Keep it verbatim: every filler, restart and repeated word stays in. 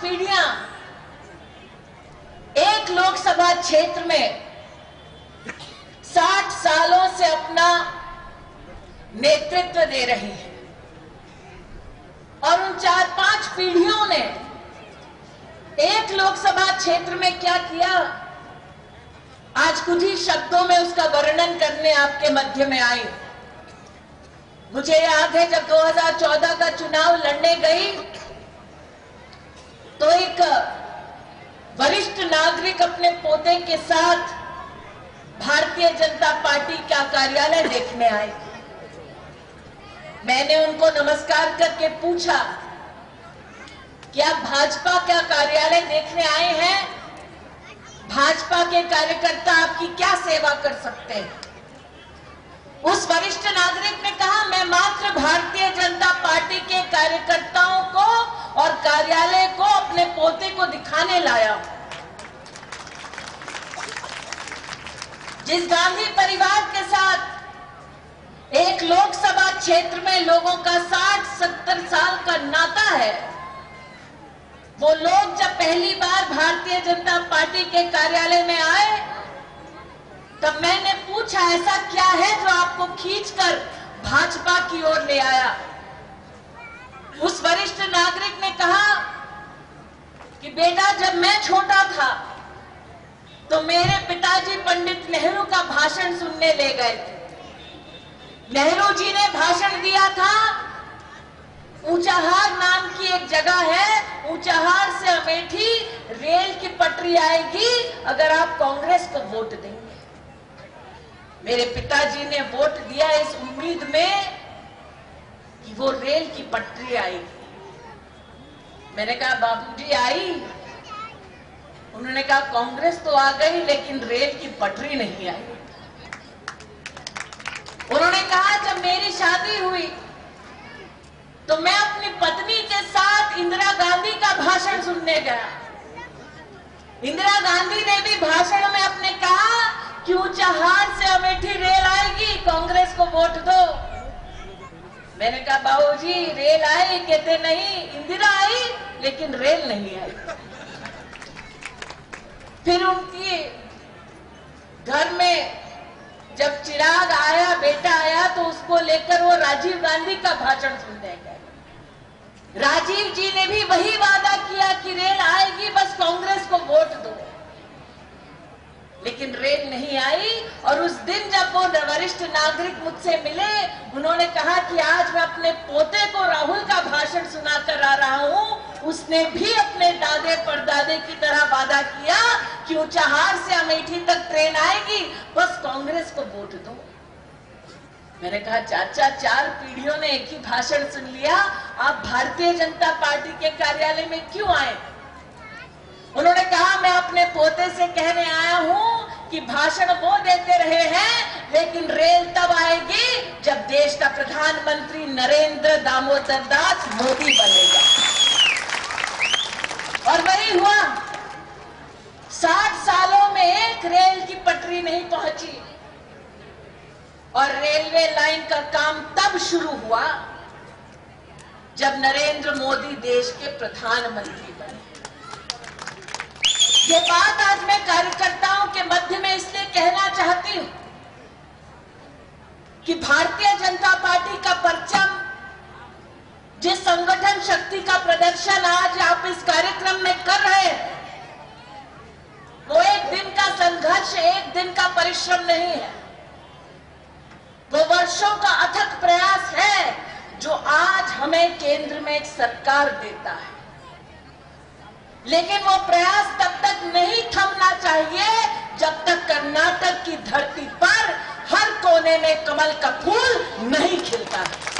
पीढ़ियां एक लोकसभा क्षेत्र में साठ सालों से अपना नेतृत्व दे रही है और उन चार पांच पीढ़ियों ने एक लोकसभा क्षेत्र में क्या किया, आज कुछ ही शब्दों में उसका वर्णन करने आपके मध्य में आई। मुझे याद है जब दो हज़ार चौदह का चुनाव लड़ने गई तो एक वरिष्ठ नागरिक अपने पोते के साथ भारतीय जनता पार्टी का कार्यालय देखने आए। मैंने उनको नमस्कार करके पूछा कि आप भाजपा का कार्यालय देखने आए हैं, भाजपा के कार्यकर्ता आपकी क्या सेवा कर सकते हैं? उस वरिष्ठ नागरिक ने कहा, मैं मात्र भारतीय जनता पार्टी के कार्यकर्ताओं को और कार्यालय को अपने पोते को दिखाने लाया हूं। जिस गांधी परिवार के साथ एक लोकसभा क्षेत्र में लोगों का साठ सत्तर साल का नाता है, वो लोग जब पहली बार भारतीय जनता पार्टी के कार्यालय में आए तब मैंने पूछा, ऐसा क्या है जो आपको खींचकर भाजपा की ओर ले आया? उस वरिष्ठ नागरिक ने कहा कि बेटा, जब मैं छोटा था तो मेरे पिताजी पंडित नेहरू का भाषण सुनने ले गए थे। नेहरू जी ने भाषण दिया था, ऊंचाहार नाम की एक जगह है, ऊंचाहार से अमेठी रेल की पटरी आएगी अगर आप कांग्रेस को वोट देंगे। मेरे पिताजी ने वोट दिया इस उम्मीद में कि वो रेल की पटरी आएगी। मैंने कहा, बाबूजी आई? उन्होंने कहा, कांग्रेस तो आ गई लेकिन रेल की पटरी नहीं आई। उन्होंने कहा, जब मेरी शादी हुई तो मैं अपनी पत्नी के साथ इंदिरा गांधी का भाषण सुनने गया। इंदिरा गांधी ने भी भाषण में अपने कहा कि ऊंचाहार से अमेठी रेल आएगी, कांग्रेस को वोट दो। मैंने कहा, बाबूजी रेल आई? कहते नहीं, इंदिरा आई लेकिन रेल नहीं आई। फिर उनकी घर में जब चिराग आया, बेटा आया, तो उसको लेकर वो राजीव गांधी का भाषण सुनने गए। राजीव जी ने भी वही वादा किया कि रेल आएगी, बस कांग्रेस को वोट दो, लेकिन रेल नहीं आई। और उस दिन जब वो वरिष्ठ नागरिक मुझसे मिले, उन्होंने कहा कि आज मैं अपने पोते को राहुल का भाषण सुनाकर आ रहा हूं। उसने भी अपने दादे परदादे की तरह वादा किया कि ऊंचाहार से अमेठी तक ट्रेन आएगी, बस कांग्रेस को वोट दो। मैंने कहा, चाचा, चार पीढ़ियों ने एक ही भाषण सुन लिया, आप भारतीय जनता पार्टी के कार्यालय में क्यों आए? उन्होंने कहा, मैं अपने पोते से कहने आया हूं कि भाषण वो देते रहे हैं लेकिन रेल तब आएगी जब देश का प्रधानमंत्री नरेंद्र दामोदर दास मोदी बनेगा। और वही हुआ। साठ सालों में एक रेल की पटरी नहीं पहुंची और रेलवे लाइन का काम तब शुरू हुआ जब नरेंद्र मोदी देश के प्रधानमंत्री बने। ये बात आज मैं कार्यकर्ताओं के मध्य में इसलिए कहना चाहती हूं कि भारतीय जनता पार्टी का परचम, जिस संगठन शक्ति का प्रदर्शन आज आप इस कार्यक्रम में कर रहे हैं, वो एक दिन का संघर्ष, एक दिन का परिश्रम नहीं है। वो वर्षों का अथक प्रयास है जो आज हमें केंद्र में एक सरकार देता है। लेकिन वो प्रयास तब तक नहीं थमना चाहिए जब तक कर्नाटक की धरती पर हर कोने में कमल का फूल नहीं खिलता है।